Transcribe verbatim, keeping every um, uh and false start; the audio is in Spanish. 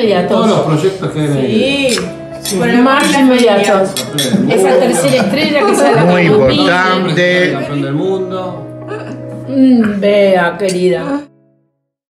inmediatos. Todos los proyectos que hay. Sí. Sí. Más inmediatos. Esa tercera estrella que sale Muy con importante. Campeón del mundo. Mm, Vea, querida.